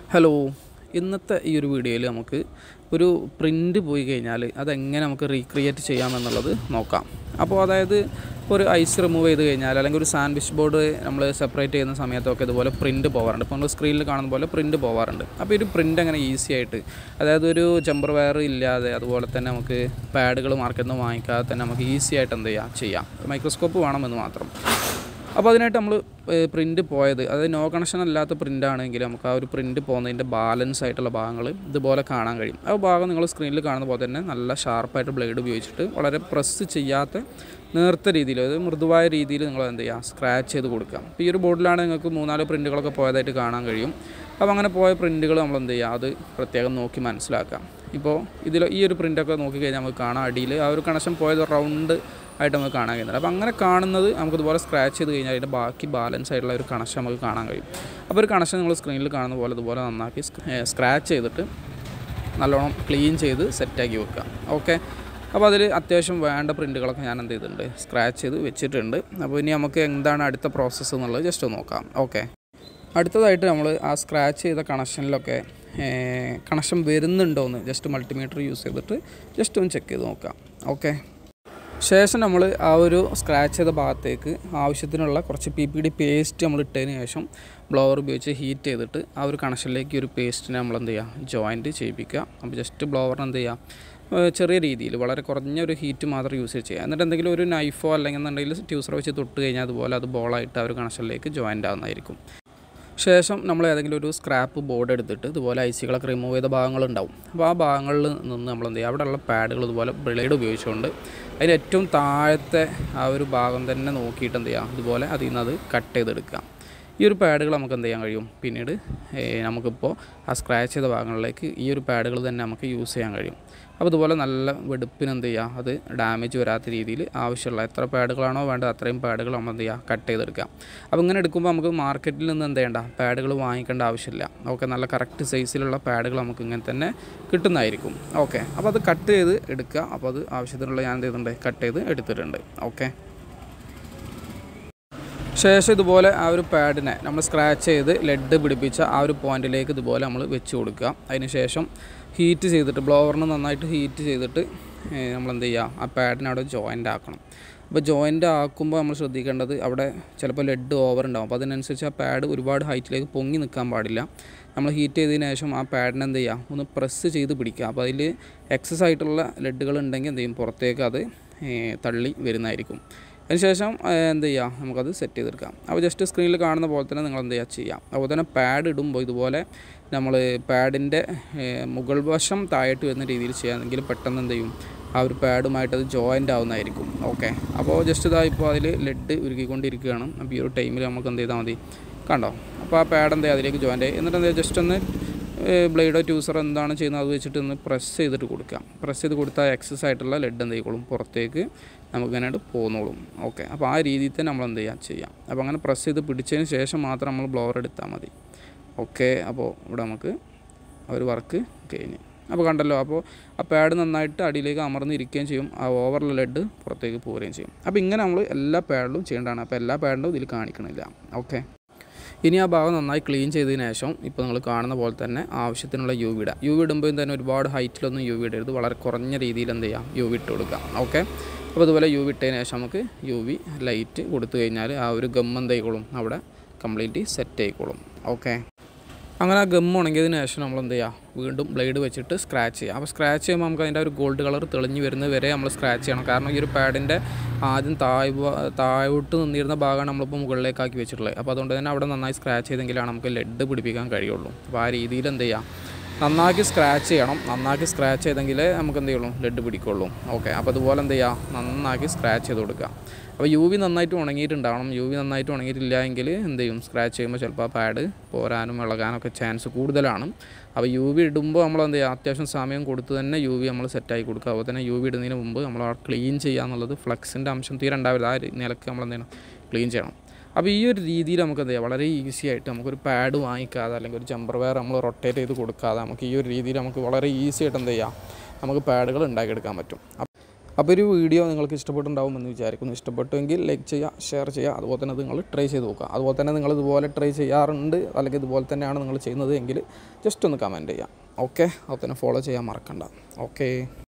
Hello, ഇന്നത്തെ ഈ ഒരു വീഡിയോയിൽ നമുക്ക് ഒരു പ്രിൻ്റ് പോയി കഴിഞ്ഞാൽ അതെങ്ങനെ നമുക്ക് റീക്രിയേറ്റ് ചെയ്യാമെന്നുള്ളത് നോക്കാം. അപ്പോൾ അതായത് ഒരു ഐസ് റിമൂവ് ചെയ്ത് കഴിഞ്ഞാൽ അല്ലെങ്കിൽ ഒരു സാൻഡ്വിച്ച് ബോർഡ് നമ്മൾ സെപ്പറേറ്റ് ചെയ്യുന്ന സമയത്തൊക്കെ ഇതുപോലെ പ്രിൻ്റ് പോകാറുണ്ട്. ഇപ്പോൾ നമ്മൾ സ്ക്രീനിൽ കാണുന്ന പോലെ പ്രിൻ്റ് പോകാറുണ്ട്. അപ്പോൾ ഒരു പ്രിൻ്റ് അങ്ങനെ ഈസി ആയിട്ട്, അതായത് ഒരു ജമ്പർ വയർ ഇല്ലാതെ, അതുപോലെ തന്നെ നമുക്ക് പാഡുകൾ മാർക്കറ്റിൽ നിന്ന് വാങ്ങിക്കാതെ തന്നെ നമുക്ക് ഈസി ആയിട്ട് എന്ത് ചെയ്യാം. മൈക്രോസ്കോപ്പ് വേണമെന്ന് മാത്രം. അപ്പോൾ അതിനായിട്ട് നമ്മൾ പ്രിൻ്റ് പോയത്, അതായത് നോ കണക്ഷൻ അല്ലാത്ത പ്രിൻ്റാണെങ്കിൽ നമുക്ക് ആ ഒരു പ്രിൻ്റ് പോകുന്നതിൻ്റെ ബാലൻസ് ആയിട്ടുള്ള ഭാഗങ്ങൾ ഇതുപോലെ കാണാൻ കഴിയും. ആ ഭാഗം നിങ്ങൾ സ്ക്രീനിൽ കാണുന്ന പോലെ തന്നെ നല്ല ഷാർപ്പായിട്ട് ബ്ലേഡ് ഉപയോഗിച്ചിട്ട് വളരെ പ്രസ് ചെയ്യാത്ത നേർത്ത രീതിയിൽ, അതായത് മൃദുവായ രീതിയിൽ നിങ്ങൾ എന്ത് ചെയ്യുക, സ്ക്രാച്ച് ചെയ്ത് കൊടുക്കുക. അപ്പോൾ ഈ ഒരു ബോർഡിലാണ് നിങ്ങൾക്ക് 3-4 പ്രിൻ്റുകളൊക്കെ പോയതായിട്ട് കാണാൻ കഴിയും. അപ്പോൾ അങ്ങനെ പോയ പ്രിൻ്റുകൾ നമ്മൾ എന്ത് ചെയ്യുക, അത് പ്രത്യേകം നോക്കി മനസ്സിലാക്കാം. ഇപ്പോൾ ഈ ഒരു പ്രിൻ്റൊക്കെ നോക്കിക്കഴിഞ്ഞാൽ നമുക്ക് കാണാം അടിയിൽ ആ ഒരു കണക്ഷൻ പോയത് റൗണ്ട് ആയിട്ട് നമുക്ക് കാണാൻ കഴിയുന്നുണ്ട്. അപ്പോൾ അങ്ങനെ കാണുന്നത് നമുക്കിതുപോലെ സ്ക്രാച്ച് ചെയ്ത് കഴിഞ്ഞാൽ അതിൻ്റെ ബാക്കി ബാലൻസ് ആയിട്ടുള്ള ഒരു കണക്ഷൻ നമുക്ക് കാണാൻ കഴിയും. അപ്പോൾ ഒരു കണക്ഷൻ നിങ്ങൾ സ്ക്രീനിൽ കാണുന്ന പോലെ ഇതുപോലെ നന്നാക്കി സ്ക്രാച്ച് ചെയ്തിട്ട് നല്ലോണം ക്ലീൻ ചെയ്ത് സെറ്റാക്കി വെക്കുക. ഓക്കെ, അപ്പോൾ അതിൽ അത്യാവശ്യം വേണ്ട പ്രിൻ്റുകളൊക്കെ ഞാൻ എന്ത് ചെയ്തിട്ടുണ്ട്, സ്ക്രാച്ച് ചെയ്ത് വെച്ചിട്ടുണ്ട്. അപ്പോൾ ഇനി നമുക്ക് എന്താണ് അടുത്ത പ്രോസസ്സ് എന്നുള്ളത് ജസ്റ്റ് ഒന്ന് നോക്കാം. ഓക്കെ, അടുത്തതായിട്ട് നമ്മൾ ആ സ്ക്രാച്ച് ചെയ്ത കണക്ഷനിലൊക്കെ കണക്ഷൻ വരുന്നുണ്ടോ എന്ന് ജസ്റ്റ് മൾട്ടിമീറ്റർ യൂസ് ചെയ്തിട്ട് ജസ്റ്റ് ഒന്ന് ചെക്ക് ചെയ്ത് നോക്കാം. ഓക്കെ, ശേഷം നമ്മൾ ആ ഒരു സ്ക്രാച്ച് ചെയ്ത ഭാഗത്തേക്ക് ആവശ്യത്തിനുള്ള കുറച്ച് PPD പേസ്റ്റ് നമ്മൾ ഇട്ടതിന് ശേഷം ബ്ലോവർ ഉപയോഗിച്ച് ഹീറ്റ് ചെയ്തിട്ട് ആ ഒരു കണക്ഷനിലേക്ക് ഒരു പേസ്റ്റിനെ നമ്മൾ എന്ത് ചെയ്യുക, ജോയിൻറ്റ് ചെയ്യിപ്പിക്കുക. അപ്പോൾ ജസ്റ്റ് ബ്ലോവറിന് എന്ത് ചെയ്യുക, ചെറിയ രീതിയിൽ വളരെ കുറഞ്ഞ ഒരു ഹീറ്റ് മാത്രം യൂസ് ചെയ്യുക. എന്നിട്ട് എന്തെങ്കിലും ഒരു നൈഫോ അല്ലെങ്കിൽ എന്നുണ്ടെങ്കിൽ ട്യൂസർ വെച്ച് തൊട്ട് കഴിഞ്ഞാൽ അതുപോലെ അത് ബോളായിട്ട് ആ ഒരു കണക്ഷനിലേക്ക് ജോയിൻ്റ് ആവുന്നതായിരിക്കും. ശേഷം നമ്മൾ ഏതെങ്കിലും ഒരു സ്ക്രാപ്പ് ബോർഡ് എടുത്തിട്ട് ഇതുപോലെ ഐസികളൊക്കെ റിമൂവ് ചെയ്ത ഭാഗങ്ങളുണ്ടാവും. അപ്പോൾ ആ ഭാഗങ്ങളിൽ നിന്ന് നമ്മൾ എന്ത് ചെയ്യുക, അവിടെയുള്ള പാഡുകൾ ഇതുപോലെ ബ്ലേഡ് ഉപയോഗിച്ചുകൊണ്ട് അതിന് ഏറ്റവും താഴത്തെ ആ ഒരു ഭാഗം തന്നെ നോക്കിയിട്ട് എന്ത് ചെയ്യുക, ഇതുപോലെ അതിൽ നിന്ന് അത് കട്ട് ചെയ്തെടുക്കുക. ഈ ഒരു പാഡുകൾ നമുക്ക് എന്ത് ചെയ്യാൻ കഴിയും, പിന്നീട് നമുക്കിപ്പോൾ ആ സ്ക്രാച്ച് ചെയ്ത ഭാഗങ്ങളിലേക്ക് ഈ ഒരു പാഡുകൾ തന്നെ നമുക്ക് യൂസ് ചെയ്യാൻ കഴിയും. അപ്പോൾ ഇതുപോലെ നല്ല വെടുപ്പിന് എന്ത് ചെയ്യുക, അത് ഡാമേജ് വരാത്ത രീതിയിൽ ആവശ്യമുള്ള എത്ര പാഡുകളാണോ വേണ്ടത് അത്രയും പാഡുകൾ നമ്മൾ എന്ത് ചെയ്യുക, കട്ട് ചെയ്തെടുക്കുക. അപ്പോൾ ഇങ്ങനെ എടുക്കുമ്പോൾ നമുക്ക് മാർക്കറ്റിൽ നിന്ന് എന്ത് ചെയ്യേണ്ട, പാഡുകൾ വാങ്ങിക്കേണ്ട ആവശ്യമില്ല. ഓക്കെ, നല്ല കറക്റ്റ് സൈസിലുള്ള പാഡുകൾ നമുക്ക് ഇങ്ങനെ തന്നെ കിട്ടുന്നതായിരിക്കും. ഓക്കെ, അപ്പോൾ അത് കട്ട് ചെയ്ത് എടുക്കുക. അപ്പോൾ അത് ആവശ്യത്തിനുള്ള ഞാൻ എന്ത് ചെയ്തിട്ടുണ്ട്, കട്ട് ചെയ്ത് എടുത്തിട്ടുണ്ട്. ഓക്കെ, ശേഷം ഇതുപോലെ ആ ഒരു പാഡിനെ നമ്മൾ സ്ക്രാച്ച് ചെയ്ത് ലെഡ് പിടിപ്പിച്ച ആ ഒരു പോയിൻറ്റിലേക്ക് ഇതുപോലെ നമ്മൾ വെച്ച് കൊടുക്കുക. അതിന് ശേഷം ഹീറ്റ് ചെയ്തിട്ട് ബ്ലോവറിന് നന്നായിട്ട് ഹീറ്റ് ചെയ്തിട്ട് നമ്മൾ എന്ത് ചെയ്യുക, ആ പാഡിനെ അവിടെ ജോയിൻ്റ് ആക്കണം. അപ്പോൾ ജോയിൻ്റ് ആക്കുമ്പോൾ നമ്മൾ ശ്രദ്ധിക്കേണ്ടത്, അവിടെ ചിലപ്പോൾ ലെഡ് ഓവർ ഉണ്ടാകും. അപ്പോൾ അതിനനുസരിച്ച് ആ പാഡ് ഒരുപാട് ഹൈറ്റിലേക്ക് പൊങ്ങി നിൽക്കാൻ പാടില്ല. നമ്മൾ ഹീറ്റ് ചെയ്തതിന് ശേഷം ആ പാഡിനെ എന്ത് ചെയ്യുക, ഒന്ന് പ്രസ് ചെയ്ത് പിടിക്കുക. അപ്പോൾ അതിൽ എക്സസ് ആയിട്ടുള്ള ലെഡുകൾ ഉണ്ടെങ്കിൽ എന്ത് ചെയ്യും, പുറത്തേക്ക് അത് തള്ളി വരുന്നതായിരിക്കും. അതിനുശേഷം എന്ത് ചെയ്യുക, നമുക്കത് സെറ്റ് ചെയ്തെടുക്കാം. അപ്പോൾ ജസ്റ്റ് സ്ക്രീനിൽ കാണുന്ന പോലെ തന്നെ നിങ്ങൾ എന്ത് ചെയ്യുക ചെയ്യാം. അതുപോലെ തന്നെ പാഡ് ഇടുമ്പോൾ ഇതുപോലെ നമ്മൾ പാഡിൻ്റെ മുകൾ വശം താഴോട്ട് വരുന്ന രീതിയിൽ ചെയ്യുകയാണെങ്കിൽ പെട്ടെന്ന് എന്ത് ചെയ്യും, ആ ഒരു പാഡുമായിട്ട് അത് ജോയിൻ്റ് ആവുന്നതായിരിക്കും. ഓക്കെ, അപ്പോൾ ജസ്റ്റ് ഇതാ ഇപ്പോൾ അതിൽ ലെഡ് ഉരുക്കിക്കൊണ്ടിരിക്കുകയാണ്. അപ്പോൾ ഈ ഒരു ടൈമിൽ നമുക്ക് എന്ത് ചെയ്താൽ മതി, കണ്ടോ, അപ്പോൾ ആ പാഡ് എന്ത് ചെയ്യുക, അതിലേക്ക് ജോയിൻ്റ് ആയി. എന്നിട്ട് എന്താ ജസ്റ്റ് ഒന്ന് ബ്ലേഡോ ട്യൂസറോ എന്താണ് ചെയ്യുന്നത് അത് വെച്ചിട്ട് ഒന്ന് പ്രസ് ചെയ്തിട്ട് കൊടുക്കുക. പ്രസ് ചെയ്ത് കൊടുത്താൽ എക്സസ് ആയിട്ടുള്ള ലെഡ് എന്ത് ചെയ്യിക്കോളും, പുറത്തേക്ക് നമുക്ക് ഇങ്ങനെയായിട്ട് പോന്നോളും. ഓക്കെ, അപ്പോൾ ആ രീതിയിൽ തന്നെ നമ്മൾ എന്ത് ചെയ്യാം. അപ്പോൾ അങ്ങനെ പ്രസ് ചെയ്ത് പിടിച്ചതിന് ശേഷം മാത്രം നമ്മൾ ബ്ലോവർ എടുത്താൽ മതി. ഓക്കെ, അപ്പോൾ ഇവിടെ നമുക്ക് ഒരു വർക്ക് കഴിഞ്ഞ്. അപ്പോൾ കണ്ടല്ലോ, അപ്പോൾ ആ പാഡ് നന്നായിട്ട് അടിയിലേക്ക് അമർന്നിരിക്കുകയും ചെയ്യും, ആ ഓവറുള്ള ലെഡ് പുറത്തേക്ക് പോവുകയും ചെയ്യും. അപ്പോൾ ഇങ്ങനെ നമ്മൾ എല്ലാ പാഡിലും ചെയ്യേണ്ടതാണ്. അപ്പോൾ എല്ലാ പാഡിലും ഇതിൽ കാണിക്കണില്ല. ഓക്കെ, ഇനി ആ ഭാഗം നന്നായി ക്ലീൻ ചെയ്തതിന് ശേഷം ഇപ്പോൾ നിങ്ങൾ കാണുന്ന പോലെ തന്നെ ആവശ്യത്തിനുള്ള UV ഇടുക. UV ഇടുമ്പോൾ തന്നെ ഒരുപാട് ഹൈറ്റിലൊന്നും UV ഇടരുത്, വളരെ കുറഞ്ഞ രീതിയിൽ എന്ത് ചെയ്യാം, UV ഇട്ട് കൊടുക്കാം. ഓക്കെ, അപ്പോൾ അതുപോലെ UV ഇട്ടതിന് ശേഷം നമുക്ക് UV ലൈറ്റ് കൊടുത്തു കഴിഞ്ഞാൽ ആ ഒരു ഗം എന്ത് ആയിക്കോളും, അവിടെ കംപ്ലീറ്റ്ലി സെറ്റ് ആയിക്കോളും. ഓക്കെ, അങ്ങനെ ആ ഗം ഉണങ്ങിയതിന് ശേഷം നമ്മൾ എന്ത് ചെയ്യുക, വീണ്ടും ബ്ലേഡ് വെച്ചിട്ട് സ്ക്രാച്ച് ചെയ്യുക. അപ്പോൾ സ്ക്രാച്ച് ചെയ്യുമ്പോൾ നമുക്ക് അതിൻ്റെ ഒരു ഗോൾഡ് കളർ തെളിഞ്ഞ് വരുന്നത് വരെ നമ്മൾ സ്ക്രാച്ച് ചെയ്യണം. കാരണം ഈ ഒരു പാഡിൻ്റെ ആദ്യം താഴോട്ട് നിന്നിരുന്ന ഭാഗമാണ് നമ്മളിപ്പോൾ മുകളിലേക്കാക്കി വെച്ചിട്ടുള്ളത്. അപ്പോൾ അതുകൊണ്ട് തന്നെ അവിടെ നന്നായി സ്ക്രാച്ച് ചെയ്തെങ്കിലാണ് നമുക്ക് ലെഡ് പിടിപ്പിക്കാൻ കഴിയുള്ളൂ. അപ്പോൾ ആ രീതിയിൽ എന്ത് ചെയ്യുക, നന്നാക്കി സ്ക്രാച്ച് ചെയ്യണം. നന്നാക്കി സ്ക്രാച്ച് ചെയ്തെങ്കിലേ നമുക്ക് എന്ത് ചെയ്യുള്ളൂ, ലെഡ് പിടിക്കുള്ളൂ. ഓക്കെ, അപ്പോൾ അതുപോലെ എന്ത് ചെയ്യുക, നന്നാക്കി സ്ക്രാച്ച് ചെയ്ത് കൊടുക്കുക. അപ്പോൾ UV നന്നായിട്ട് ഉണങ്ങിയിട്ടുണ്ടാവണം. UV നന്നായിട്ട് ഉണങ്ങിയിട്ടില്ല എങ്കിൽ എന്ത് ചെയ്യും, സ്ക്രാച്ച് ചെയ്യുമ്പോൾ ചിലപ്പോൾ ആ പാഡ് പോരാനും ഇളകാനൊക്കെ ചാൻസ് കൂടുതലാണ്. അപ്പോൾ UV ഇടുമ്പോൾ നമ്മൾ എന്ത് ചെയ്യുക, അത്യാവശ്യം സമയം കൊടുത്ത് തന്നെ UV നമ്മൾ സെറ്റാക്കി കൊടുക്കുക. അതുപോലെ തന്നെ UV ഇടുന്നതിന് മുമ്പ് നമ്മൾ ക്ലീൻ ചെയ്യുക എന്നുള്ളത്, ഫ്ലക്സിൻ്റെ അംശം തീരെ ഉണ്ടാവില്ല, ആ നിലക്ക് നമ്മൾ എന്ത് ചെയ്യണം, ക്ലീൻ ചെയ്യണം. അപ്പോൾ ഈ ഒരു രീതിയിൽ നമുക്ക് എന്ത് ചെയ്യാം, വളരെ ഈസി ആയിട്ട് നമുക്കൊരു പാഡ് വാങ്ങിക്കാതെ അല്ലെങ്കിൽ ഒരു ജമ്പർ വയർ നമ്മൾ റൊട്ടേറ്റ് ചെയ്ത് കൊടുക്കാതെ നമുക്ക് ഈ ഒരു രീതിയിൽ നമുക്ക് വളരെ ഈസി ആയിട്ട് എന്ത് ചെയ്യാം, നമുക്ക് പാഡുകൾ ഉണ്ടാക്കിയെടുക്കാൻ പറ്റും. അപ്പോൾ ഒരു വീഡിയോ നിങ്ങൾക്ക് ഇഷ്ടപ്പെട്ടുണ്ടാവുമെന്ന് വിചാരിക്കുന്നു. ഇഷ്ടപ്പെട്ടുവെങ്കിൽ ലൈക്ക് ചെയ്യുക, ഷെയർ ചെയ്യുക. അതുപോലെ തന്നെ നിങ്ങൾ ട്രൈ ചെയ്ത് നോക്കുക. അതുപോലെ തന്നെ നിങ്ങൾ ഇതുപോലെ ട്രൈ ചെയ്യാറുണ്ട് അല്ലെങ്കിൽ ഇതുപോലെ തന്നെയാണ് നിങ്ങൾ ചെയ്യുന്നത് എങ്കിൽ ജസ്റ്റ് ഒന്ന് കമൻറ്റ് ചെയ്യാം. ഓക്കെ, അതുപോലെ തന്നെ ഫോളോ ചെയ്യാൻ മറക്കണ്ട. ഓക്കെ.